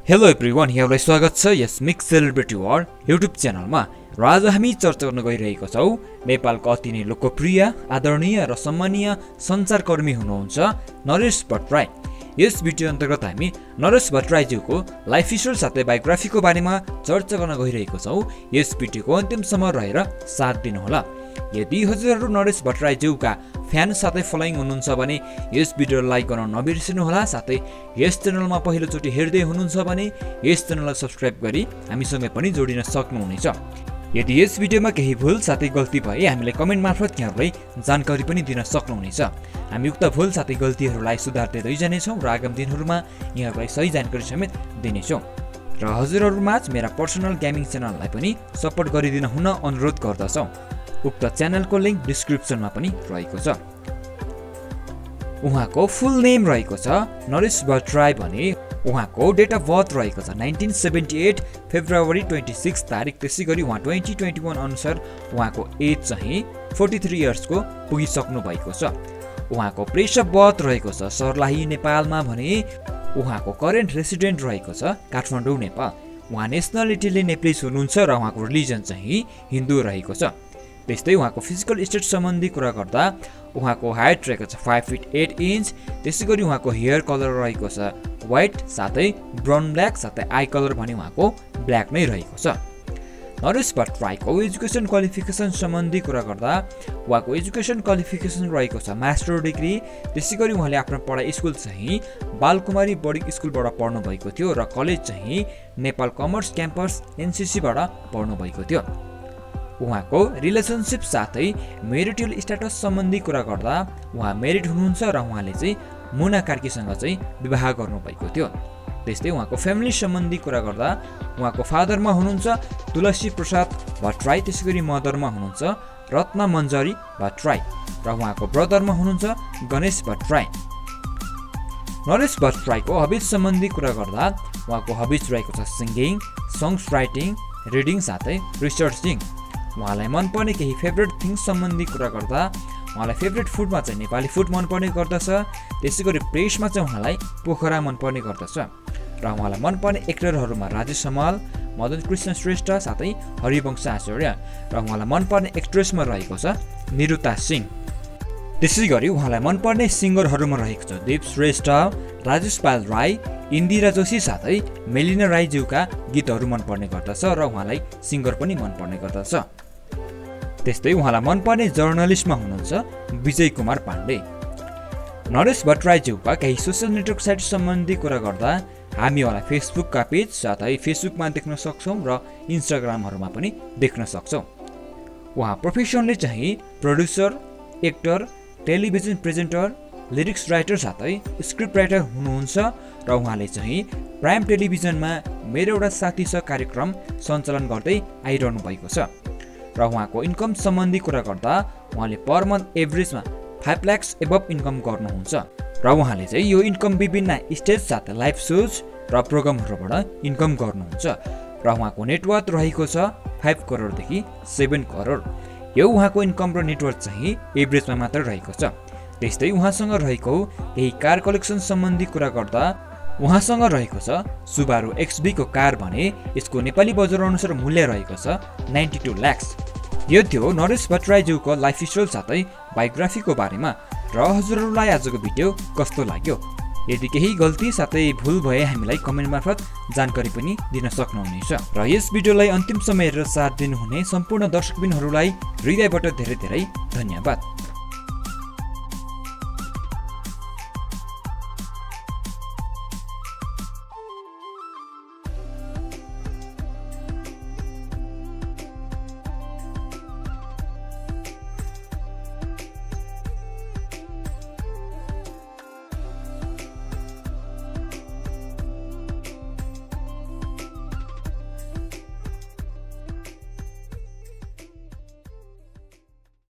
Hello everyone, यहाँलाई स्वागत छ यस cekebrity युट्युब च्यानलमा। र आज हामी चर्चा गर्न गइरहेको छौं नेपालको अति नै लोकप्रिय, आदरणीय र सम्मानीय सञ्चारकर्मी हुनुहुन्छ नरेश भट्टराई। यस भिडियो अन्तर्गत हामी नरेश भट्टराईज्यूको लाइफ हिस्ट्री साथै बायोग्राफीको बारेमा चर्चा गर्न गइरहेको छौं। यस भिडियोको अन्तिमसम्म रहेर साथ दिनुहोला। यदि हजुरहरू नरेश भट्टराईज्यूका फ्यान साथै फलोइङ हुनुहुन्छ भने यस भिडियोलाई लाइक गर्न नबिर्सिनुहोला। साथै यस च्यानलमा पहिलोचोटि हेर्दै हुनुहुन्छ भने यस च्यानललाई सब्स्क्राइब गरी हामीसँगै पनि जोडिन सक्नुहुनेछ। यदि यस भिडियोमा केही भुल साथै गल्ती भए हामीलाई कमेन्ट मार्फत यहाँलाई जानकारी पनि दिन सक्नुहुनेछ। हामी उक्त भुल साथै गल्तीहरूलाई सुधार्दै जानेछौँ र आगामी दिनहरूमा यहाँलाई सही जानकारी समेत दिनेछौँ। र हजुरहरूमा मेरा पर्सनल गेमिङ च्यानललाई पनि सपोर्ट गरिदिन हुन अनुरोध गर्दछौँ। उक्त च्यानलको लिंक डिस्क्रिप्सनमा पनि रहेको छ। उहाँको फुल नेम रहेको छ नरेश भट्टराई भने उहाँको डेट अफ बर्थ रहेको छ 1978 फेब्रुअरी 26 तारिक। त्यसैगरी उहाँ 2021 अनुसार उहाँको एज चाहिँ 43 इयर्सको पुगिसक्नु भएको छ। उहाँको प्लेस अफ बर्थ रहेको छ सर्लाही नेपालमा भने उहाँको करेन्ट रेसिडेन्ट रहेको छ काठमाडौँ नेपाल। उहाँ नेसनालिटीले नेपालीज हुनुहुन्छ र उहाँको रिलिजन चाहिँ हिन्दू रहेको छ। त्यस्तै उहाँको फिजिकल स्टेट सम्बन्धी कुरा गर्दा उहाँको हाइट रहेको छ 5 फिट 8 इन्च। त्यसैगरी उहाँको हेयर कलर रहेको छ व्हाइट साथै ब्राउन ब्ल्याक साथै आई कलर भने उहाँको ब्ल्याक नै रहेको छ। नरेश भट्टराईको एजुकेसन क्वालिफिकेसन सम्बन्धी कुरा गर्दा उहाँको एजुकेसन क्वालिफिकेसन रहेको छ मास्टर डिग्री। त्यसैगरी उहाँले आफ्नो पढाइ स्कुल चाहिँ बालकुमारी बोर्डिङ स्कुलबाट पढ्नु भएको थियो र कलेज चाहिँ नेपाल कमर्स क्याम्पस एनसीसीबाट पढ्नु भएको थियो। उहाँको रिलेसनशिप साथै मेरिटल स्ट्याटस सम्बन्धी कुरा गर्दा उहाँ मेरिड हुनुहुन्छ र उहाँले चाहिँ मुना कार्कीसँग चाहिँ विवाह गर्नुभएको थियो। त्यस्तै उहाँको फ्यामिली सम्बन्धी कुरा गर्दा उहाँको फादरमा हुनुहुन्छ तुलसी प्रसाद भट्टराई। त्यसैगरी मदरमा हुनुहुन्छ रत्ना मञ्जरी भट्टराई र उहाँको ब्रदरमा हुनुहुन्छ गणेश भट्टराई। नरेश भट्टराईको हबिज सम्बन्धी कुरा गर्दा उहाँको हबिज रहेको छ सिङ्गिङ, सङ्ग्स राइटिङ, रिडिङ साथै रिसर्चिङ। उहाँलाई मनपर्ने केही फेभरेट थिङ्स सम्बन्धी कुरा गर्दा उहाँलाई फेभरेट फुडमा चाहिँ नेपाली फुड मनपर्ने गर्दछ। त्यसैगरी प्लेसमा चाहिँ उहाँलाई पोखरा मनपर्ने गर्दछ र उहाँलाई मनपर्ने एक्टरहरूमा राजेश हमाल, मदन कृष्ण श्रेष्ठ साथै हरिवंश आचार्य र उहाँलाई मनपर्ने एक्ट्रेसमा रहेको छ निरुता सिंह। त्यसैगरी उहाँलाई मनपर्ने सिङ्गरहरूमा रहेको छ दीप श्रेष्ठ, राजेश पाल राई, इन्दिरा जोशी साथै मेलिना राईज्यूका गीतहरू मनपर्ने गर्दछ र उहाँलाई सिङ्गर पनि मनपर्ने गर्दछ। त्यस्तै उहाँलाई मनपर्ने जर्नलिस्टमा हुनुहुन्छ विजय कुमार पाण्डे। नरेश भट्टराईज्यूका केही सोसियल नेटवर्क साइट सम्बन्धी कुरा गर्दा हामी उहाँलाई फेसबुकका पेज साथै फेसबुकमा देख्न सक्छौँ र इन्स्टाग्रामहरूमा पनि देख्न सक्छौँ। उहाँ प्रोफेसनले चाहिँ producer, actor, television presenter, lyrics writer साथै स्क्रिप्ट राइटर हुनुहुन्छ र उहाँले चाहिँ प्राइम टेलिभिजनमा मेरो एउटा साथी छ कार्यक्रम सञ्चालन गर्दै आइरहनु भएको छ। र उहाँको इन्कम सम्बन्धी कुरा गर्दा उहाँले पर मन्थ एभरेजमा 5 लाख एबभ इन्कम गर्नुहुन्छ र उहाँले चाहिँ यो इन्कम विभिन्न स्टेज साथै लाइभ सोज र प्रोग्रामहरूबाट इन्कम गर्नुहुन्छ र उहाँको नेटवर्थ रहेको छ 5 करोडदेखि 7 करोड। यो उहाँको इन्कम र नेटवर्थ चाहिँ एभरेजमा मात्र रहेको छ। त्यस्तै उहाँसँग रहेको केही कार कलेक्सन सम्बन्धी कुरा गर्दा उहाँसँग रहेको छ सुबारू XB को कार भने यसको नेपाली बजार अनुसार मूल्य रहेको छ 92 लाख। यो थियो नरेश भट्टराईज्यूको लाइफ हिस्ट्री साथै बायोग्राफीको बारेमा। र हजुरहरूलाई आजको भिडियो कस्तो लाग्यो? यदि केही गल्ती साथै भुल भए हामीलाई कमेन्ट मार्फत जानकारी पनि दिन सक्नुहुनेछ। र यस भिडियोलाई अन्तिमसम्म हेरेर साथ दिनुहुने सम्पूर्ण दर्शकबिनहरूलाई हृदयबाट धेरै धेरै धन्यवाद।